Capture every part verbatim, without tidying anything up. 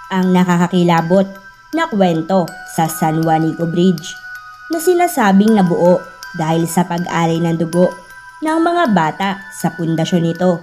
ang nakakakilabot na kwento sa San Juanico Bridge na sinasabing nabuo dahil sa pag-alay ng dugo ng mga bata sa pundasyon nito.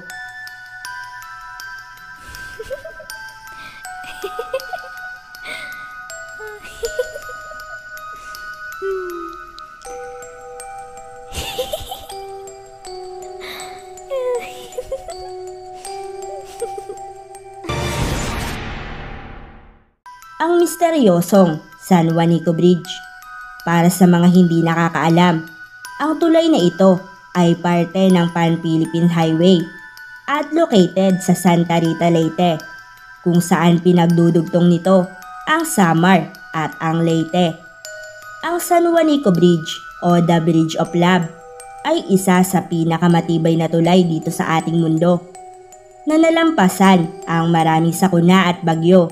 Ang misteryosong San Juanico Bridge. Para sa mga hindi nakakaalam, ang tulay na ito ay parte ng Pan-Philippine Highway at located sa Santa Rita, Leyte, kung saan pinagdudugtong nito ang Samar at ang Leyte. Ang San Juanico Bridge o The Bridge of Love ay isa sa pinakamatibay na tulay dito sa ating mundo na nalampasan ang maraming sakuna at bagyo.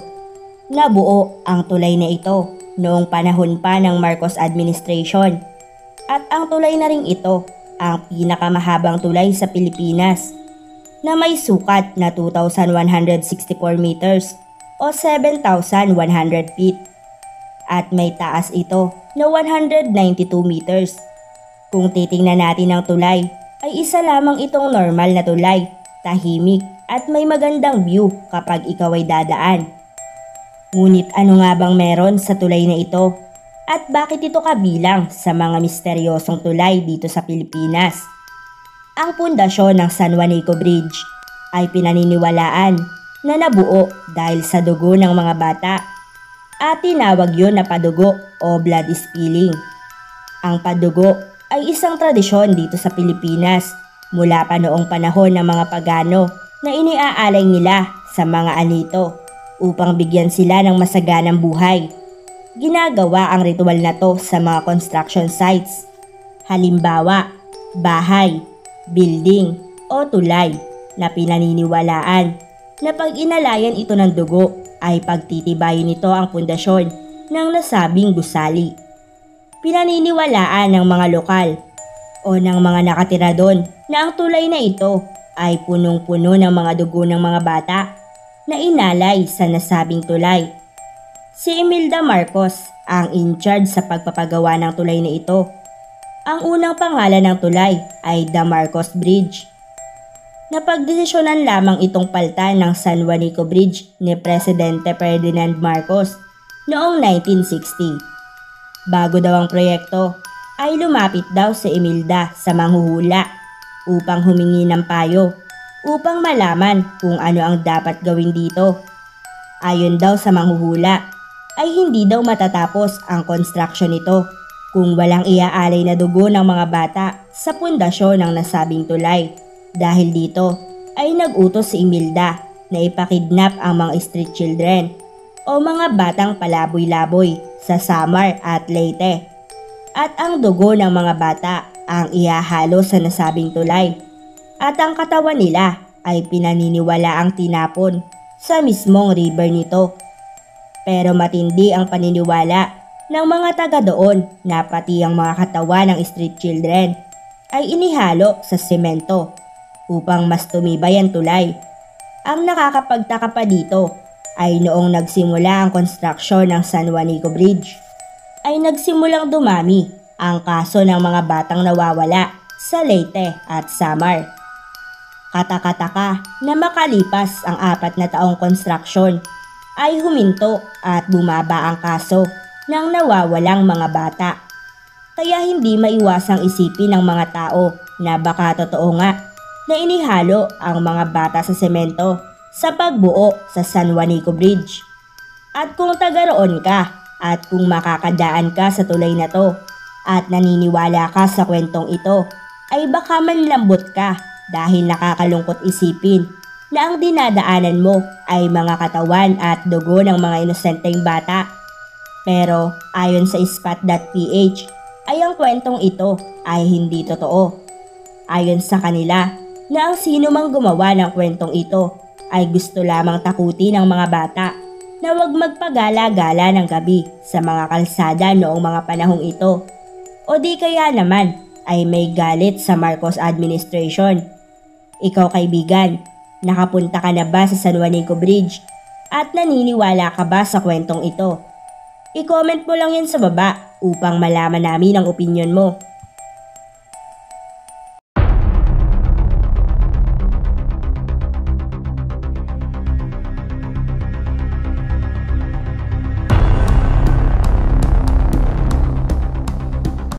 Nabuo ang tulay na ito noong panahon pa ng Marcos administration at ang tulay na ring ito ang pinakamahabang tulay sa Pilipinas na may sukat na two thousand one hundred sixty-four meters o seven thousand one hundred feet at may taas ito na one hundred ninety-two meters. Kung titingnan natin ang tulay ay isa lamang itong normal na tulay, tahimik at may magandang view kapag ikaw ay dadaan. Ngunit ano nga bang meron sa tulay na ito at bakit ito kabilang sa mga misteryosong tulay dito sa Pilipinas? Ang pundasyon ng San Juanico Bridge ay pinaniniwalaan na nabuo dahil sa dugo ng mga bata at tinawag yon na padugo o blood spilling. Ang padugo ay isang tradisyon dito sa Pilipinas mula pa noong panahon ng mga pagano na iniaalay nila sa mga anito upang bigyan sila ng masaganang buhay. Ginagawa ang ritual na to sa mga construction sites. Halimbawa, bahay, building o tulay na pinaniniwalaan na pag inalayan ito ng dugo ay pagtitibayin nito ang pundasyon ng nasabing gusali. Pinaniniwalaan ng mga lokal o ng mga nakatira doon na ang tulay na ito ay punong-puno ng mga dugo ng mga bata na inalay sa nasabing tulay. Si Imelda Marcos ang in-charge sa pagpapagawa ng tulay na ito. Ang unang pangalan ng tulay ay The Marcos Bridge. Napagdesisyonan lamang itong palitan ng San Juanico Bridge ni Presidente Ferdinand Marcos noong nineteen sixty. Bago daw ang proyekto ay lumapit daw si Imelda sa manghuhula upang humingi ng payo upang malaman kung ano ang dapat gawin dito. Ayon daw sa manghuhula ay hindi daw matatapos ang construction nito kung walang iaalay na dugo ng mga bata sa pundasyon ng nasabing tulay. Dahil dito ay nag-utos si Imelda na ipakidnap ang mga street children o mga batang palaboy-laboy sa Samar at Leyte. At ang dugo ng mga bata ang ihahalo sa nasabing tulay. At ang katawan nila ay pinaniniwalaang tinapon sa mismong river nito. Pero matindi ang paniniwala ng mga taga doon na pati ang mga katawan ng street children ay inihalo sa semento upang mas tumibay ang tulay. Ang nakakapagtaka pa dito ay noong nagsimula ang construction ng San Juanico Bridge ay nagsimulang dumami ang kaso ng mga batang nawawala sa Leyte at Samar. Kataka-taka na makalipas ang apat na taong construction ay huminto at bumaba ang kaso ng nawawalang mga bata. Kaya hindi maiwasang isipin ng mga tao na baka totoo nga na inihalo ang mga bata sa semento sa pagbuo sa San Juanico Bridge. At kung taga roon ka at kung makakadaan ka sa tulay na to at naniniwala ka sa kwentong ito ay baka manlambot ka dahil nakakalungkot isipin na ang dinadaanan mo ay mga katawan at dugo ng mga inosenteng bata. Pero ayon sa spot dot p h ay ang kwentong ito ay hindi totoo. Ayon sa kanila na ang sino mang gumawa ng kwentong ito ay gusto lamang takutin ng mga bata na huwag magpagala-gala ng gabi sa mga kalsada noong mga panahong ito. O di kaya naman ay may galit sa Marcos administration. Ikaw kaibigan, nakapunta ka na ba sa San Juanico Bridge? At naniniwala ka ba sa kwentong ito? I-comment mo lang yan sa baba upang malaman namin ang opinyon mo.